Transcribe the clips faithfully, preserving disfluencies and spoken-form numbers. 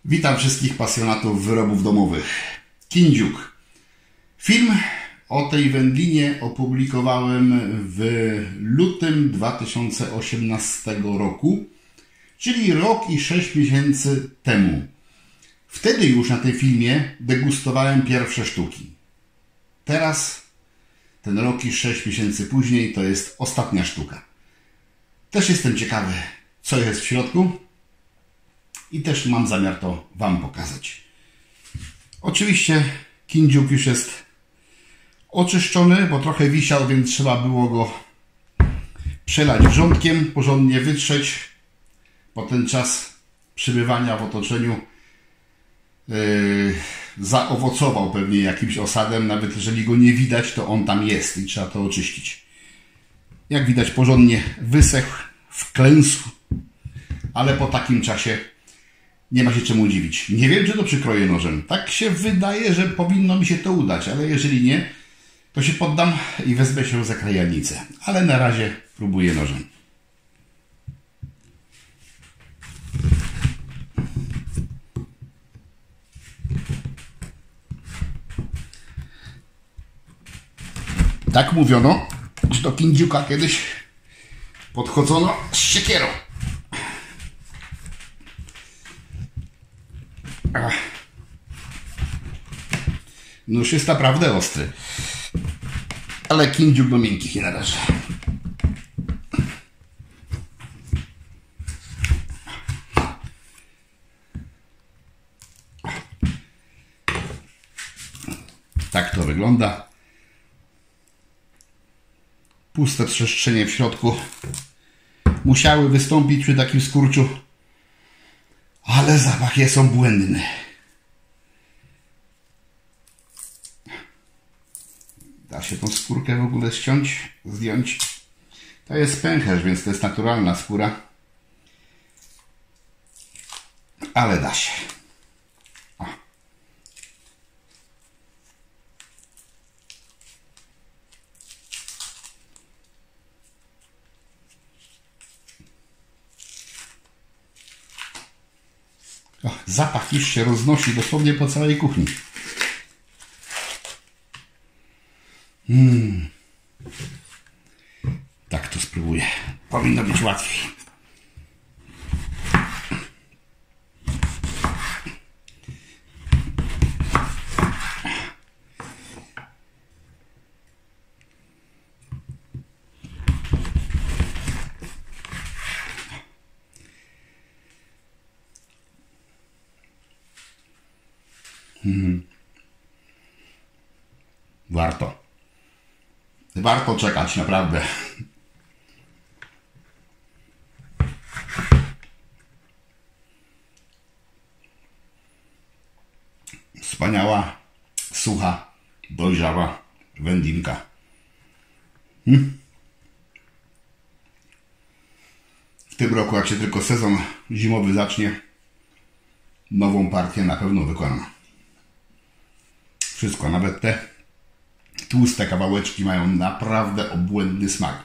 Witam wszystkich pasjonatów wyrobów domowych. Kindziuk. Film o tej wędlinie opublikowałem w lutym dwa tysiące osiemnastego roku, czyli rok i sześć miesięcy temu. Wtedy już na tym filmie degustowałem pierwsze sztuki. Teraz, ten rok i sześć miesięcy później, to jest ostatnia sztuka. Też jestem ciekawy, co jest w środku i też mam zamiar to Wam pokazać. Oczywiście kindziuk już jest oczyszczony, bo trochę wisiał, więc trzeba było go przelać wrzątkiem, porządnie wytrzeć. Po ten czas przybywania w otoczeniu yy, zaowocował pewnie jakimś osadem. Nawet jeżeli go nie widać, to on tam jest i trzeba to oczyścić. Jak widać, porządnie wysechł, wklęsł, ale po takim czasie nie ma się czemu dziwić. Nie wiem, czy to przykroję nożem. Tak się wydaje, że powinno mi się to udać, ale jeżeli nie, to się poddam i wezmę się za krajanicę. Ale na razie próbuję nożem. Tak mówiono, że do kindziuka kiedyś podchodzono z siekierą. Nóż jest naprawdę ostry, ale kindziuk do miękkich nie należy. Tak to wygląda. Puste przestrzenie w środku musiały wystąpić przy takim skurczu, ale zapach jest obłędny. Da się tą skórkę w ogóle ściąć, zdjąć. To jest pęcherz, więc to jest naturalna skóra. Ale da się. O. O, zapach już się roznosi dosłownie po całej kuchni. Hmm. Tak to spróbuję. Powinno być łatwiej. Hmm. Warto. Warto czekać, naprawdę. Wspaniała, sucha, dojrzała wędlinka. Hmm? W tym roku, jak się tylko sezon zimowy zacznie, nową partię na pewno wykonam. Wszystko, nawet te tłuste kawałeczki mają naprawdę obłędny smak.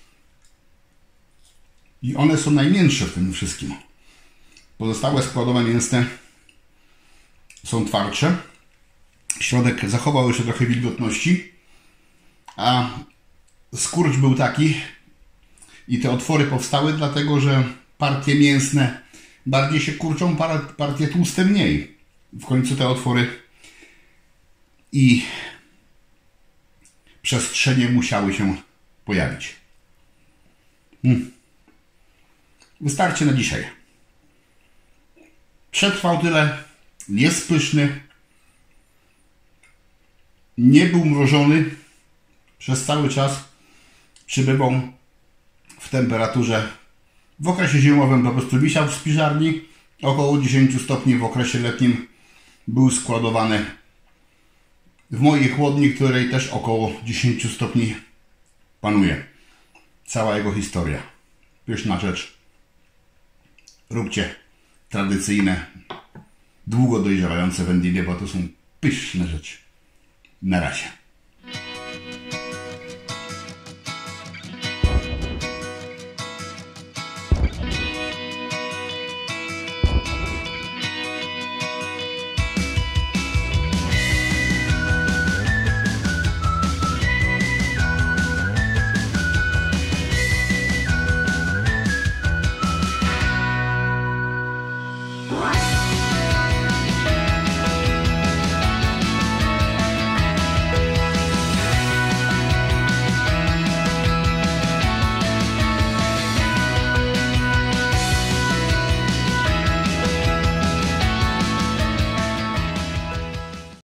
I one są najmiększe w tym wszystkim. Pozostałe składowe mięsne są twardsze. Środek zachował jeszcze trochę wilgotności, a skurcz był taki i te otwory powstały dlatego, że partie mięsne bardziej się kurczą, partie tłuste mniej. W końcu te otwory i przestrzenie musiały się pojawić. Hmm. Wystarczy na dzisiaj. Przetrwał tyle. Jest pyszny. Nie był mrożony. Przez cały czas przybywał w temperaturze. W okresie zimowym po prostu wisiał w spiżarni. Około dziesięć stopni. W okresie letnim był składowany w mojej chłodni, której też około dziesięć stopni panuje. Cała jego historia. Pyszna rzecz. Róbcie tradycyjne, długo dojrzewające wędliny, bo to są pyszne rzeczy. Na razie.